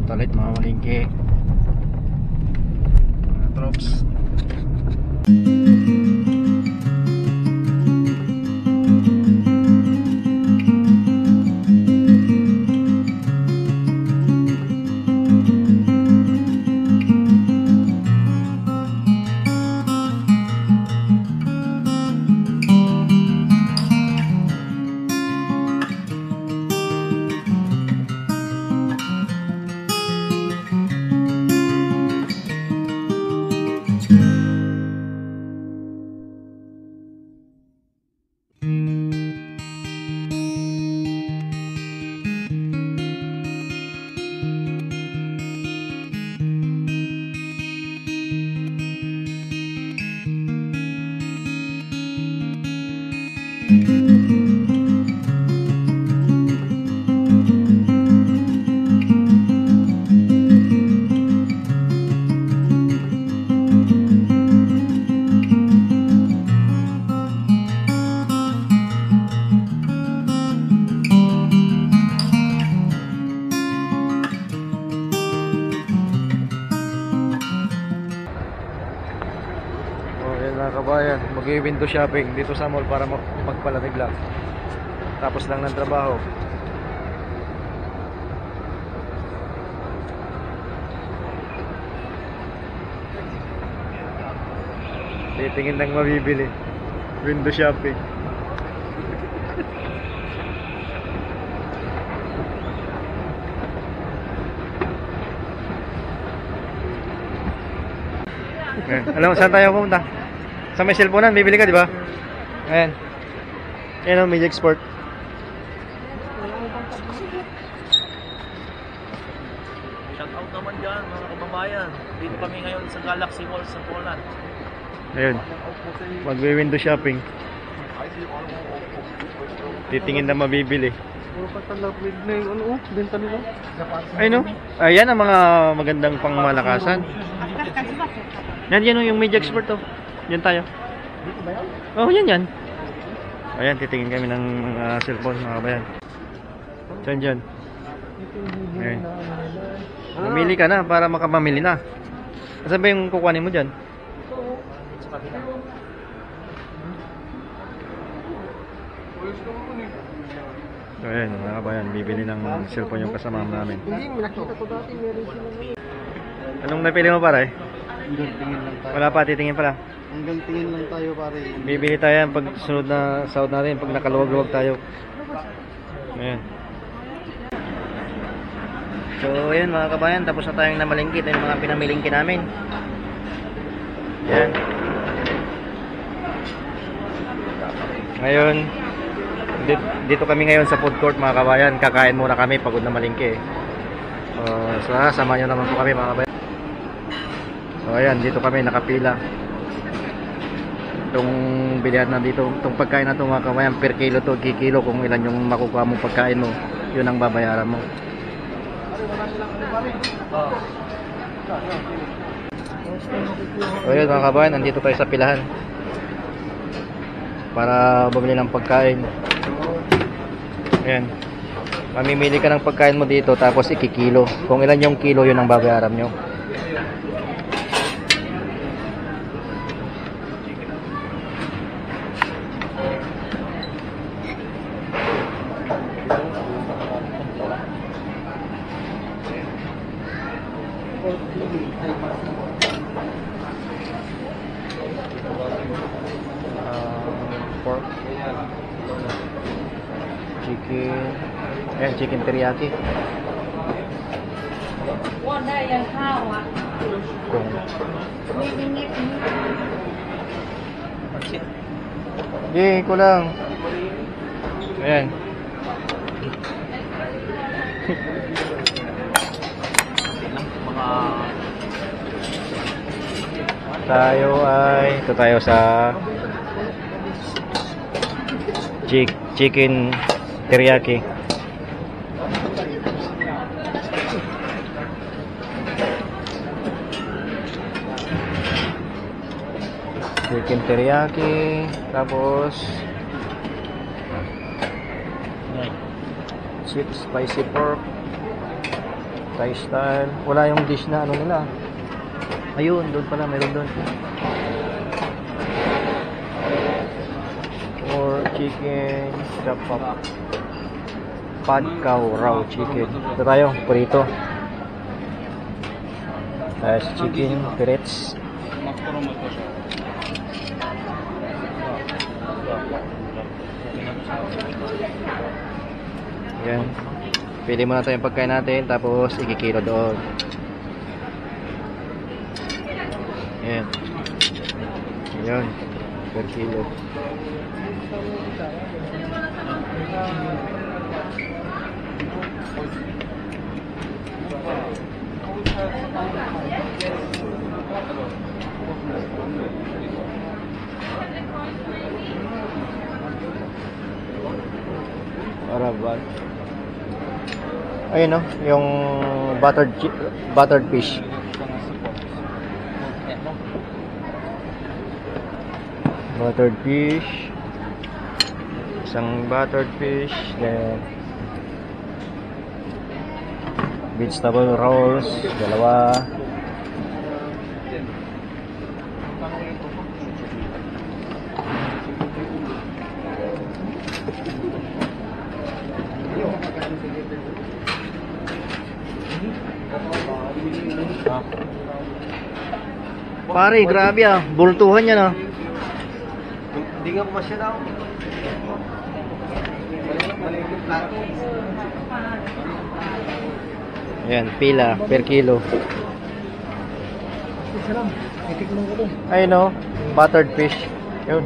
talit mga malingki, mga trops. Mga kabayan, mag-window shopping dito sa mall para magpalamig lang. Tapos lang ng trabaho. Titingin ng mabibili. Window shopping. Alam mo saan tayo pumunta? Sa may cellphone bibili ka, di ba? Ayan. Ayan o, Media Export. Shout out naman dyan, mga kababayan. Dito kami ngayon sa Galaxy Mall sa Poland. Ayun. Magwe-window shopping. Titingin na mabibili. Puro patalapid na yung ano, benta nila. Ay no? Ayan ang mga magandang pangmalakasan. Yan yung Media Export to. Yan tayo. Oh, yan. Ayan, titingin kami ng cellphone mga kabayan. Diyan. Ayan. Mamili ka na para makamamili na. Saan ba yung kukuhanin mo dyan? So, ayan mga kabayan, bibili ng cellphone yung kasama namin. Hindi, nakita ko dati meron sila. Anong napili mo pare? Hanggang tingin lang tayo. Wala pa, titingin pala. Hanggang tingin lang tayo pare. Bibili tayo yan pag sunod na sahod natin, pag nakaluwag-luwag tayo. Ayan. So ayun mga kabayan, tapos na tayong namalingkit. Ito yung mga pinamilingki namin. Ayan. Ngayon, dito kami ngayon sa food court mga kabayan. Kakain muna kami, pagod na malingki. So sama nyo naman po kami mga kabayan. So ayan, dito kami nakapila. Itong bilihan na dito, itong pagkain na ito mga kabayan, per kilo to, kikilo kung ilan yung makukuha mong pagkain mo, yun ang babayaran mo. So yun mga kabayan, nandito tayo sa pilahan para bumili ng pagkain. Ayan, mamimili ka ng pagkain mo dito tapos ikikilo, kung ilan yung kilo yun ang babayaran nyo. Pork, chicken, chicken teriyaki. Kung ko lang. Ayan. Ito tayo sa chicken teriyaki. Chicken teriyaki, tapos sweet spicy pork, Thai style. Wala yung dish na ano nila. Ayun, doon pala, meron doon. Or chicken, chop up. Pad cow raw chicken. Ito tayo, prito. Tapos chicken fillets. Yan. Pili muna tayo yung pagkain natin, tapos ikikilo doon. Yan. Yan. Per kilo. Arabat. Ayun no, yung buttered fish. Buttered fish. Isang buttered fish, then vegetable rolls, dalawa. Pare, grabe ah. Bultuhan yan ah. Hindi nga pumasya daw. Ayan, pila per kilo. Ayun no, buttered fish. Yun.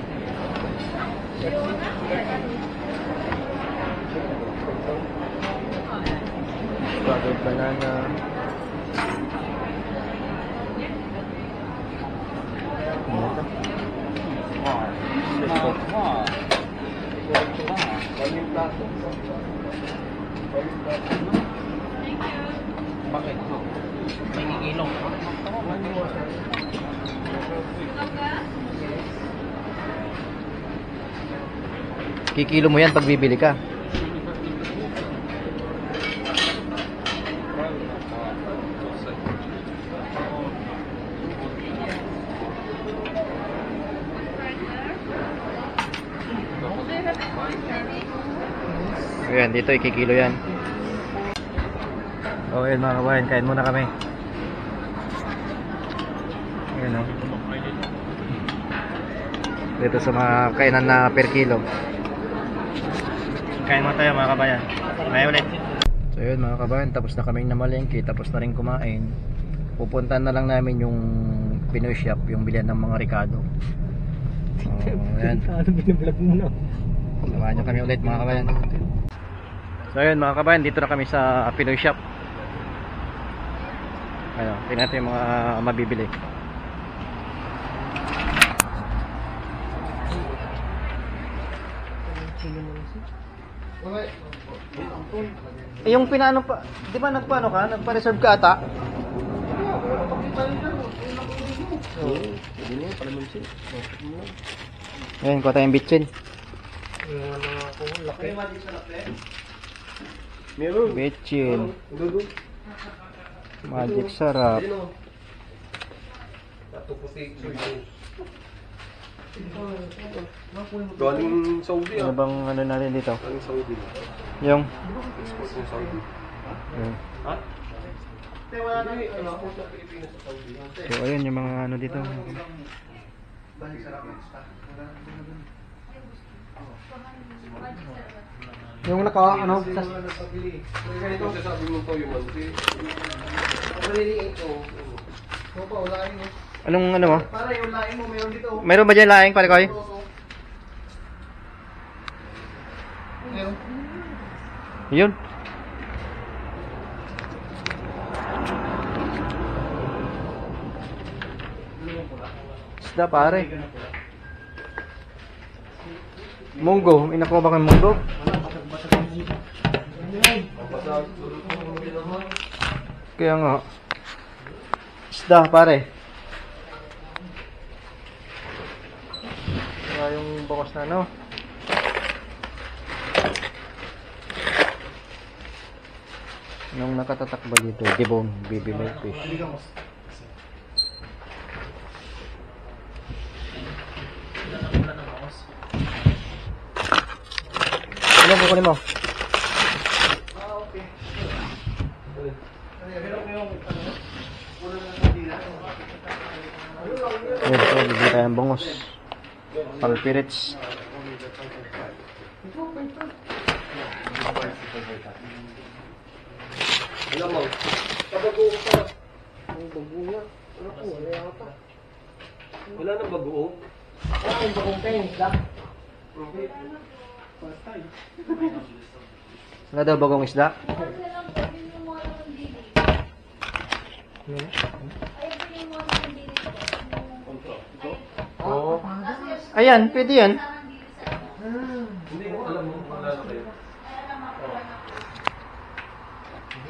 Buttered banana. Bakit? May ngingilong. Kikilo mo yan pag bibili ka. Ayan, dito ikikilo yan. O, ayan mga kabayan, kain muna kami. Ayan o. Dito sa mga kainan na per kilo. Kain mo tayo mga kabayan. May ulit. So yun mga kabayan, tapos na kaming namalengke, tapos na rin kumain. Pupuntahan na lang namin yung Pinoy shop, yung bilihan ng mga Ricardo. Ayan. Samahan nyo kami ulit mga kabayan. So yun mga kabayan, dito na kami sa Pinoy shop. Ano, tingnan natin yung mga mabibili. Yung pinaano pa, di ba nagpaano ka? Nagpa-reserve ka ata? Ayan, kuha tayong bitchin. Bitchin. Magic sarap. Galing Saudi Ano bang ano natin dito? Galing Saudi. Yung Export ng Saudi. Ayan. Ha? Export sa Pilipinas sa Saudi. So ayun yung mga ano dito. Yung naka ano sa Ito sasabi mo to yung mansi. anong ano mo? Para yung laing mo meron dito. Mayroon ba diyan laing pare koy? Yun. Isda pare. Munggo, may nakuha ba kang munggo? Kaya nga. Isda pare. Kaya yung bakos na no. Nung nakatatak ba dito, debone, baby milkfish. Ulan ng bangos. Ano po kunin mo? Ayan, so bibili tayo ng bangos. Pang pirits. Alam mo, kabagoong pa. Ang bagoong nga. Ano ko, wala yata. Wala nang bagoong. Ang bagong tennis lang. Okay. First time. Wala daw bagong isda. Oo. Ayan, pwede yan. Hindi mo alam mo, wala na kayo.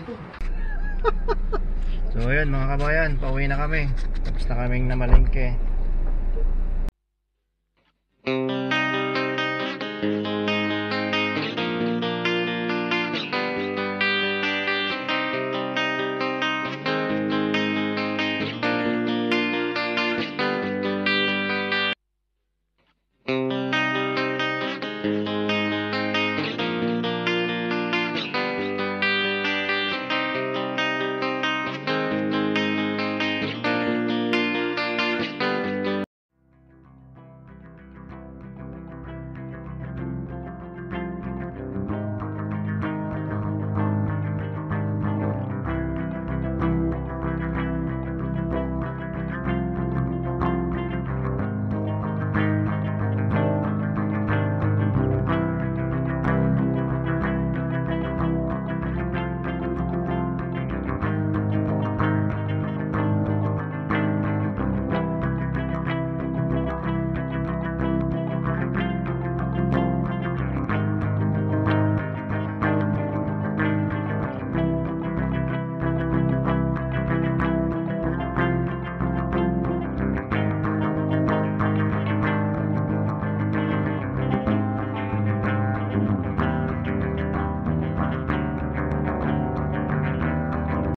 So ayan mga kabayan, pauwi na kami. Tapos na kaming namalengke.